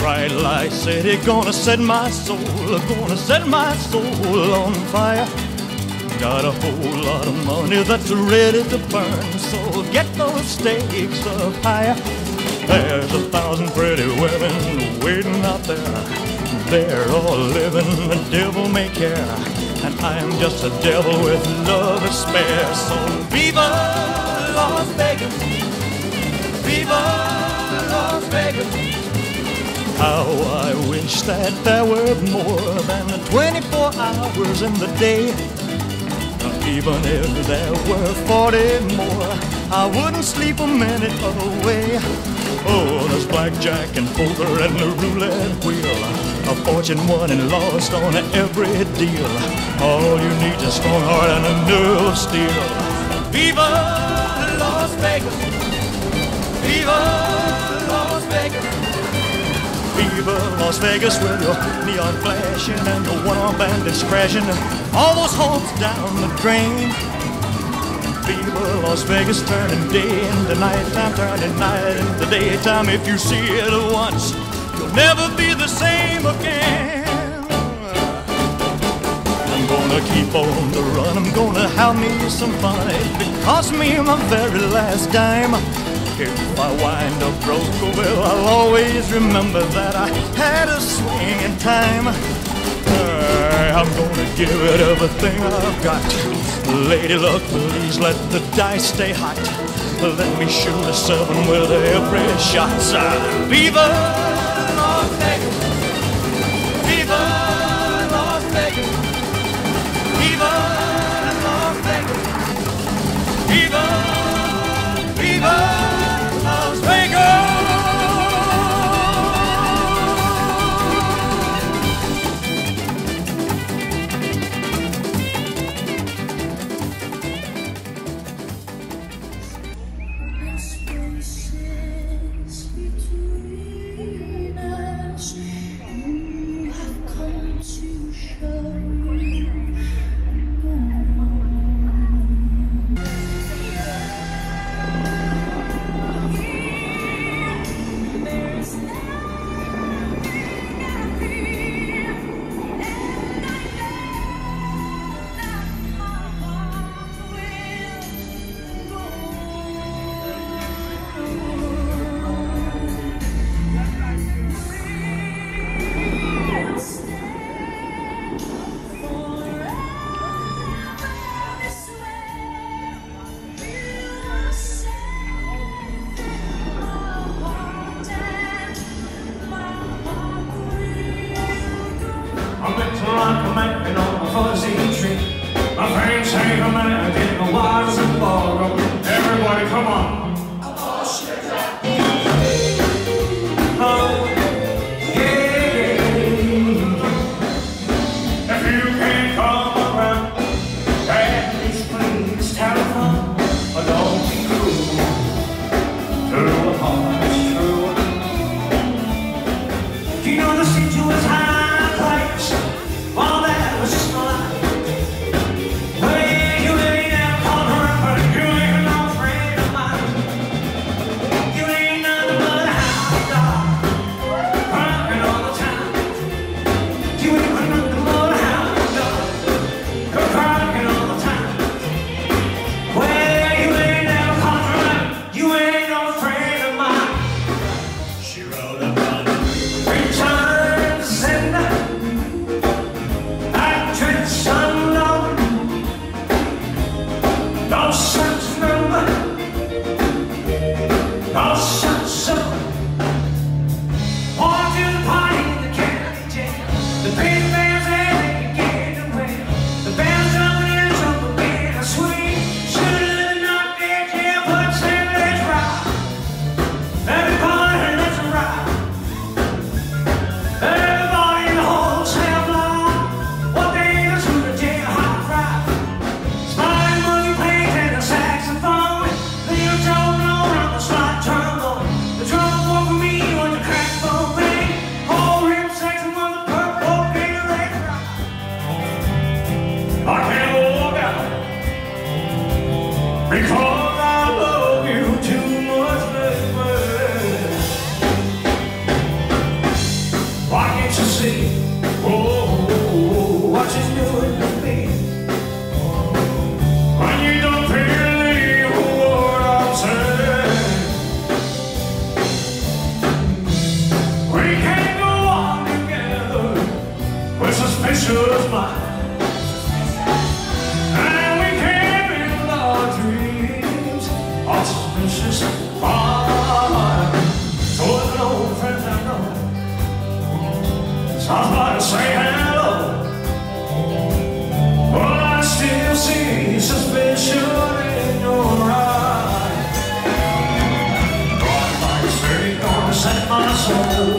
bright light city, gonna set my soul on fire. Got a whole lot of money that's ready to burn, so get those stakes up higher. There's 1,000 pretty women waiting out there. They're all living the devil may care, and I am just a devil with love to spare. So viva Las Vegas, viva Las Vegas. How I wish that there were more than 24 hours in the day. Even if there were 40 more, I wouldn't sleep a minute away. Oh, there's blackjack and poker and the roulette wheel, a fortune won and lost on every deal. All you need is a strong heart and a nerve of steel. Viva Las Vegas, viva Las Vegas, viva Las Vegas, with your neon flashing and your one-armed bandits crashing, all those hopes down the drain. Viva Las Vegas, turning day into nighttime, turning night into daytime. If you see it once, you'll never be the same again. I'm gonna keep on the run, I'm gonna have me some fun. It cost me my very last dime. If I wind up broke, well, I'll always remember that I had a swing in time. I'm gonna give it everything I've got. Lady luck, please let the dice stay hot. Let me shoot a 7 with every shot. Viva Las Vegas, viva Las Vegas, viva Las Vegas, viva, viva Las Vegas. Spaces between suspicious mind. And we can't build our dreams on suspicious mind. So if an old friend I know stops by to say hello, but I still see suspicion in your eyes. Set my soul